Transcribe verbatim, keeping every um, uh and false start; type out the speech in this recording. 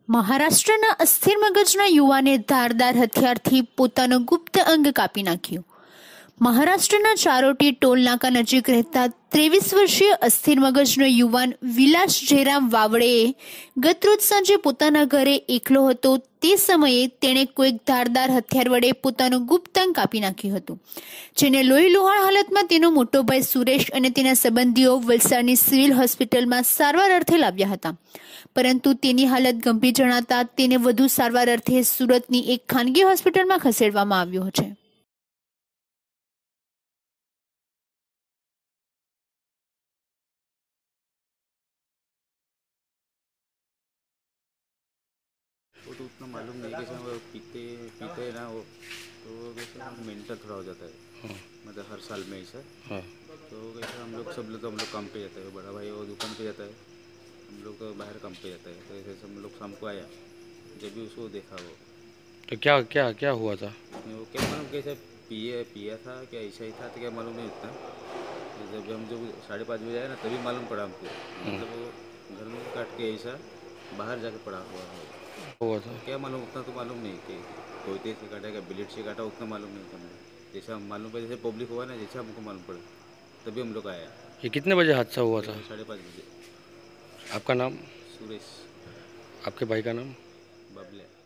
મહારાષ્ટ્રના અસ્થિર મગજના યુવાને ધારદાર હથિયારથી પોતાનું ગુપ્ત અંગ કાપી નાખ્યું। મહારાષ્ટ્રના ચારોટી ટોલ નાકા નજીક રહેતા ત્રેવીસ વર્ષીય અસ્થિર મગજનો યુવાન વિલાસ જયરામ વાવડેએ ગતરોજ સાંજે પોતાના ઘરે એકલો હતો તે સમયે તેણે કોઈક ધારદાર હથિયાર વડે પોતાનું ગુપ્ત અંગ કાપી નાખ્યું હતું, જેને લોહી લુહાણ હાલતમાં તેનો મોટો ભાઈ સુરેશ અને તેના સંબંધીઓ વલસાડની સિવિલ હોસ્પિટલમાં સારવાર અર્થે લાવ્યા હતા, પરંતુ તેની હાલત ગંભીર જણાતા તેને વધુ સારવાર અર્થે સુરતની એક ખાનગી હોસ્પિટલમાં ખસેડવામાં આવ્યો છે। वो तो उतना मालूम नहीं कैसे वो पीते पीते हैं ना वो तो कैसे मेंटल थोड़ा हो जाता है। हाँ। मतलब हर साल में ऐसा। हाँ। तो कैसे हम लोग सब लोग तो हम लोग काम पे जाता है, बड़ा भाई वो दुकान पे जाता है, हम लोग तो बाहर काम पे जाता है, तो ऐसे हम लोग शाम को आया जब भी उसको देखा वो तो क्या क्या क्या हुआ था? वो क्या मालूम कैसे पिए पिया था क्या ऐसा ही था तो क्या मालूम नहीं उतना। जब हम जब साढ़े पाँच बजे आए ना तभी मालूम पड़ा हमको, मतलब वो घर में काट के ऐसा बाहर जाके पड़ा हुआ है हुआ था। क्या मालूम उतना तो मालूम नहीं कि कोयते से काटा क्या ब्लेड से काटा उतना मालूम नहीं था मुझे। जैसा हम मालूम पड़ा जैसे पब्लिक हुआ ना जैसा हमको मालूम पड़ा तभी हम लोग आया। ये कितने बजे हादसा हुआ था? साढ़े पाँच बजे। आपका नाम? सुरेश। आपके भाई का नाम? बबले।